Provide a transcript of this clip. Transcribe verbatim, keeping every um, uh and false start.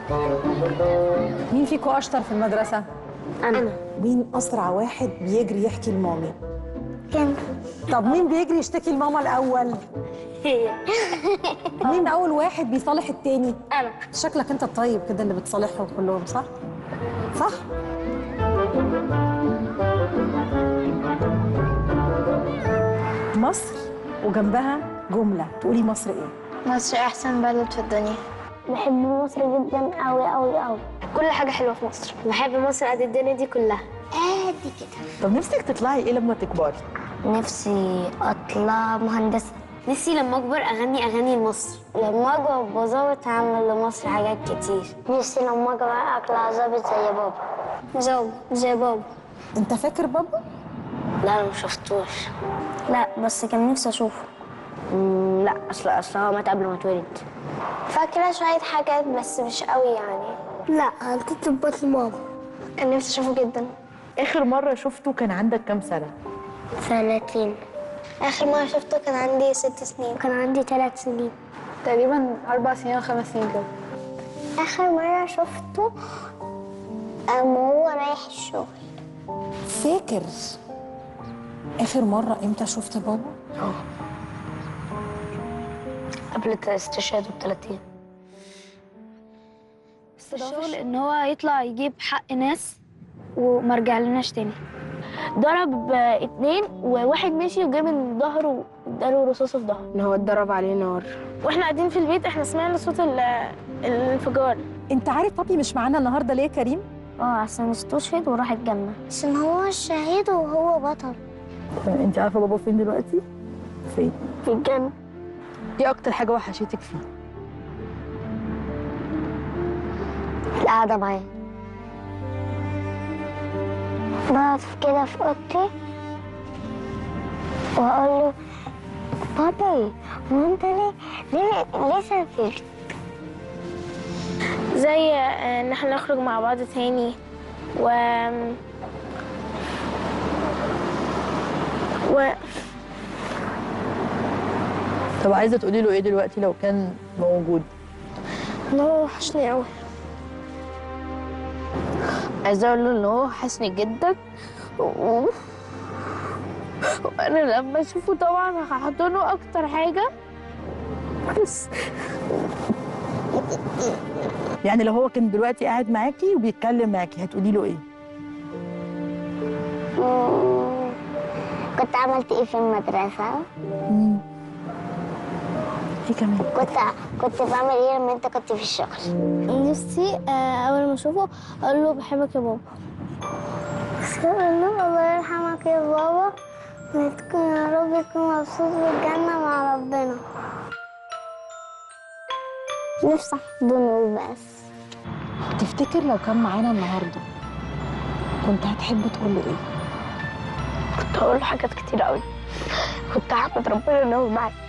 مين فيكم اشطر في المدرسه؟ انا. مين اسرع واحد بيجري يحكي لمامي؟ كان. طب مين بيجري يشتكي لماما الاول؟ هي. مين اول واحد بيصالح التاني؟ انا. شكلك انت الطيب كده اللي بتصالحهم كلهم، صح؟ صح؟ مصر وجنبها جمله تقولي مصر ايه؟ مصر احسن بلد في الدنيا. بحب مصر جدا قوي قوي قوي. كل حاجه حلوه في مصر. بحب مصر قد الدنيا دي كلها. قد كده. طب نفسك تطلعي ايه لما تكبري؟ نفسي اطلع مهندسه. نفسي لما اكبر اغني اغاني لمصر. لما اكبر بظابط هعمل لمصر حاجات كتير. نفسي لما اكبر اطلع ظابط زي بابا. ظابط زي بابا. انت فاكر بابا؟ لا انا ما شفتوش. لا بس كان نفسي اشوفه. مم لا اصل اصل هو مات قبل ما اتولد. فاكره شويه حاجات بس مش قوي يعني. لا هتطبط لماما. كان نفسي اشوفه جدا. اخر مره شفته كان عندك كام سنه؟ سنتين. آخر مرة شفته كان عندي ست سنين. كان عندي ثلاث سنين. تقريبا أربع سنين أو خمس سنين كده. آخر مرة شفته أما هو رايح الشغل. فاكر اخر مره امتى شفت بابا؟ اه قبل استشهاده بثلاث ايام. الشغل إن هو يطلع يجيب حق ناس وما رجعلناش تاني. ضرب اتنين وواحد مشي وجاب من ظهره واداله رصاصه في ظهره. ان هو اتضرب عليه نار. واحنا قاعدين في البيت احنا سمعنا صوت الانفجار. انت عارف بابي مش معانا النهارده ليه يا كريم؟ اه عشان استشهد وراح الجنة. عشان هو الشهيد وهو بطل. انت عارفه بابا فين دلوقتي؟ فين؟ في الجنة. ايه اكتر حاجه وحشتك فيه؟ القعدة معاه. بقف كده في اوضتي واقول له بابي هو انت ليه ليه ليه سافرت؟ زي ان احنا نخرج مع بعض تاني و و طب عايزه تقولي له ايه دلوقتي لو كان موجود؟ ان هو وحشني قوي. عايزه اقول له ان هو وحشني جدا و... وانا لما اشوفه طبعا هحضنه اكتر حاجه. بس يعني لو هو كان دلوقتي قاعد معاكي وبيتكلم معاكي هتقولي له ايه؟ مم. كنت عملت ايه في المدرسة؟ امم في كمان كنت كنت بعمل ايه لما انت كنت في الشغل؟ نفسي اول ما اشوفه اقول له بحبك يا بابا. اقول له الله يرحمك يا بابا وتكون يا رب تكون مبسوط بالجنة مع ربنا. نفسي احضنه بس. تفتكر لو كان معانا النهارده كنت هتحب تقول له ايه؟ كنت هقول له حاجات كتير قوي. كنت هحمد ربنا ان هو معايا.